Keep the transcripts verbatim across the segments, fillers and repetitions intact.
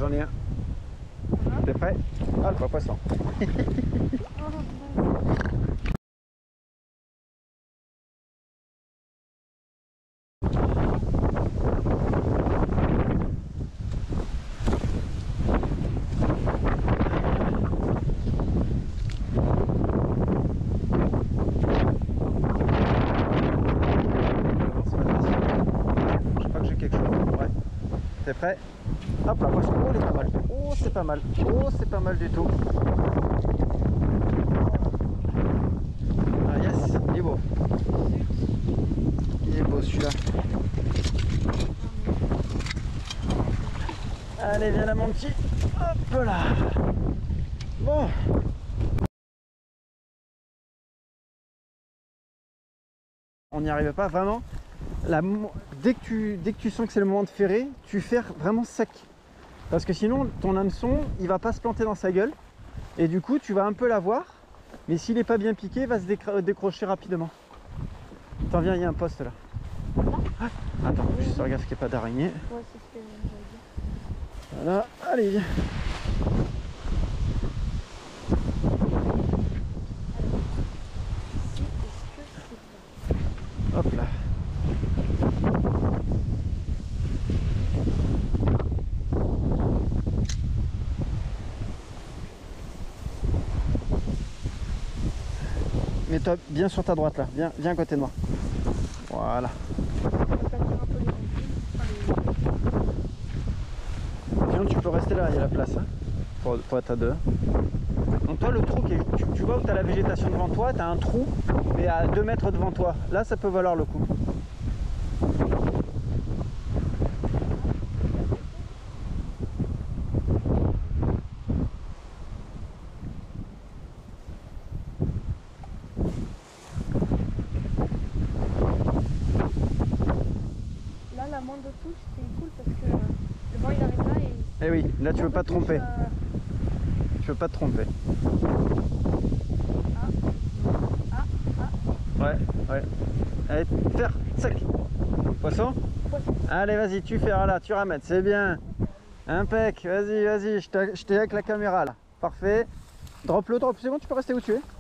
j'en ai un. T'es prêt? Ah, le pas poisson. T'es prêt? Hop là, poisson. Oh, il est pas mal. Oh, c'est pas mal. Oh, c'est pas mal du tout. Ah, yes, il est beau. Il est beau celui-là. Allez, viens là, mon petit. Hop là. Bon. On n'y arrive pas vraiment. La, dès, que tu, dès que tu sens que c'est le moment de ferrer, tu ferres vraiment sec. Parce que sinon, ton hameçon, il va pas se planter dans sa gueule. Et du coup, tu vas un peu l'avoir. Mais s'il n'est pas bien piqué, il va se décrocher rapidement. Attends, viens, il y a un poste là. Ah, attends, juste regarde qu'il n'y ait pas d'araignée. Ouais, c'est ce que j'avais dit. Voilà, allez, viens. Hop là. Mets-toi bien sur ta droite là, viens, viens à côté de moi. Voilà. Sinon tu peux rester là, il y a la place hein, pour, pour être à deux. Donc toi le trou, qui est, tu, tu vois où tu as la végétation devant toi, tu as un trou, mais à deux mètres devant toi. Là ça peut valoir le coup. La moindre touche c'est cool parce que le vent il arrive là et... Eh oui, là tu veux pas te tromper. Euh... Tu veux pas te tromper. Ah. Ah. Ah. Ouais, ouais. Allez, faire, sec. Poisson, Poisson. Allez, vas-y, tu fais, là, tu ramènes, c'est bien. Impec, vas-y, vas-y, je t'ai avec la caméra là. Parfait. Drop le drop, c'est bon, tu peux rester où tu es.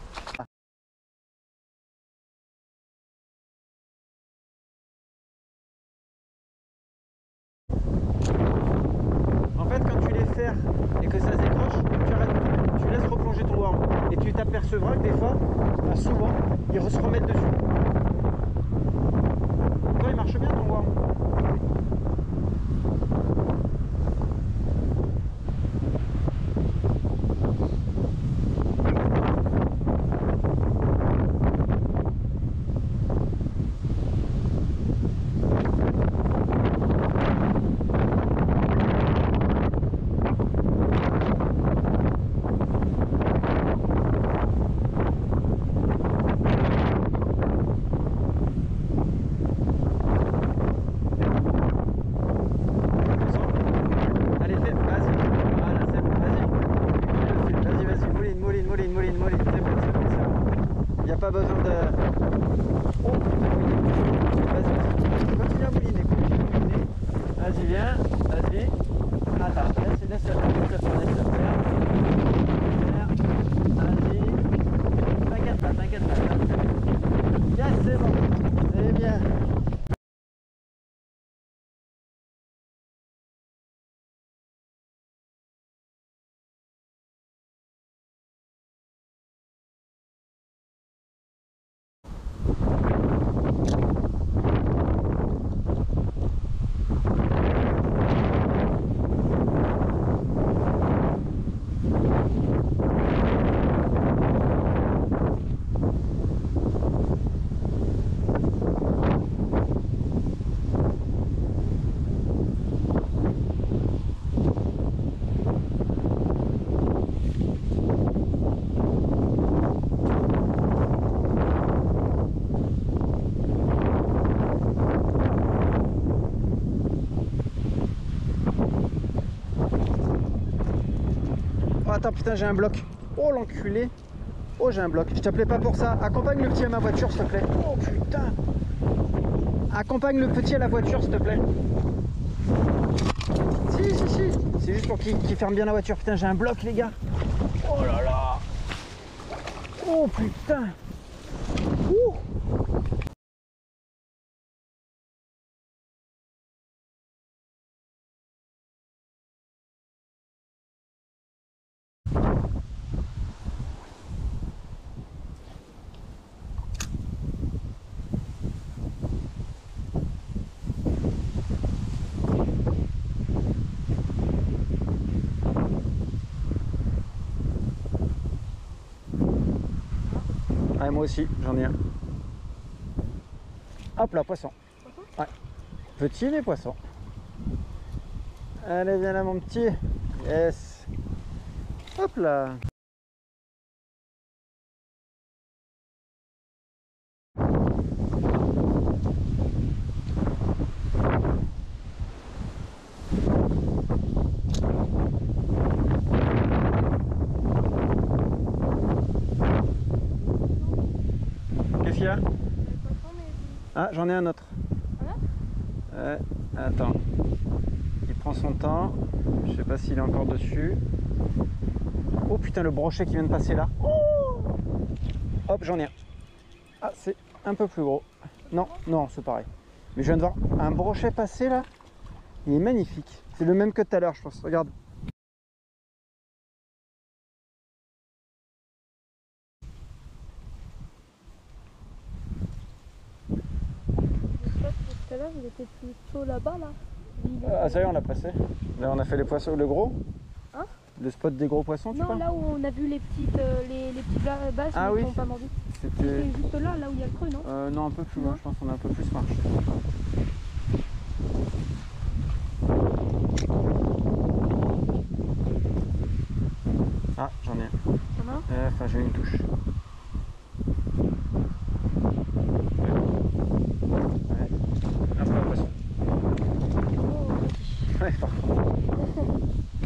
En fait, quand tu les ferres et que ça se décroche, tu arrêtes, tu laisses replonger ton worm. Et tu t'apercevras que des fois, enfin souvent, ils se remettent dessus. Toi, il marche bien ton worm. Pas besoin de... Oh, vas-y, continue à mouliner, continue à mouliner. Vas-y, viens, vas-y. Attends, laisse, laisse, laisse, laisse, laisse, laisse faire. Vas-y. T'inquiète pas, t'inquiète pas. Yes, c'est bon. C'est bien. Oh, attends, putain, j'ai un bloc. Oh, l'enculé. Oh, j'ai un bloc. Je t'appelais pas pour ça. Accompagne le petit à ma voiture, s'il te plaît. Oh, putain. Accompagne le petit à la voiture, s'il te plaît. Si, si, si. C'est juste pour qu'il qu'il ferme bien la voiture. Putain, j'ai un bloc, les gars. Oh là là. Oh putain. Ouh. Ah, moi aussi, j'en ai un. Hop là, poisson. Ouais. Petit mais poisson. Allez, viens là mon petit. Yes. Hop là. Qu'est-ce qu'il y a? Ah, j'en ai un autre. Euh, attends. Il prend son temps. Je sais pas s'il est encore dessus. Oh putain, le brochet qui vient de passer là. Oh, hop, j'en ai un. Ah, c'est un peu plus gros. Non, non, c'est pareil. Mais je viens de voir un brochet passer là. Il est magnifique. C'est le même que tout à l'heure, je pense. Regarde. Tout à l'heure, il était plutôt là-bas, là. Ah, ça y est, on l'a passé. Là, on a fait les poissons, le gros. Hein? Le spot des gros poissons, tu Non, parles? là où on a vu les petites, euh, les, les petites ba- basses Ah mais oui. qui n'ont pas mordu. C'était... C'est juste là, là où il y a le creux, non? Euh, non, un peu plus loin, Non. je pense qu'on a un peu plus marché. Ah, j'en ai un. T'en as un? Euh, Enfin, j'ai une touche. Ouais. Un peu un poisson. Oh, petit. Ouais, par contre.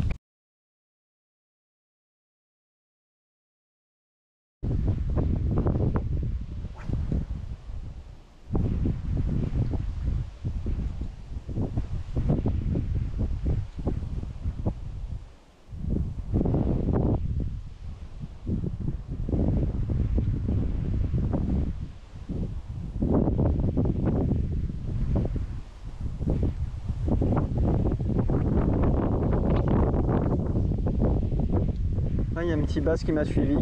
Il y a un petit basse qui m'a suivi.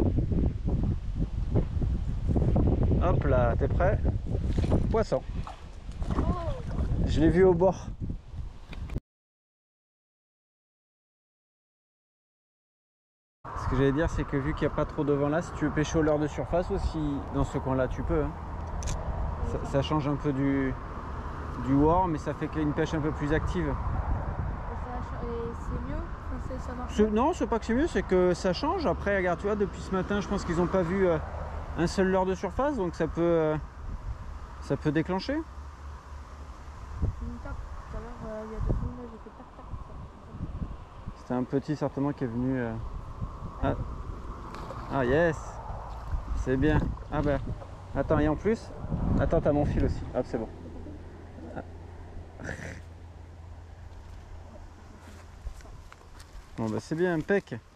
Hop là, t'es prêt? Poisson. Je l'ai vu au bord. Ce que j'allais dire, c'est que vu qu'il n'y a pas trop de vent là, si tu veux pêcher au leurre de surface aussi, dans ce coin là, tu peux. Hein. Ça, ça change un peu du, du wor, mais ça fait une pêche un peu plus active. Et c'est mieux? Enfin, ça marche Ce, mieux. non, c'est pas que c'est mieux, c'est que ça change. Après, regarde, tu vois, depuis ce matin, je pense qu'ils n'ont pas vu euh, un seul leurre de surface, donc ça peut, euh, ça peut déclencher. Une tape. Tout à l'heure, euh, il y a deux secondes, là, j'ai fait tac, tac, tac. C'était un petit certainement qui est venu. Euh... Ah. Ah yes, c'est bien. Ah bah, attends, et en plus, attends, t'as mon fil aussi. Hop, c'est bon. Ah. Bon bah c'est bien, impec.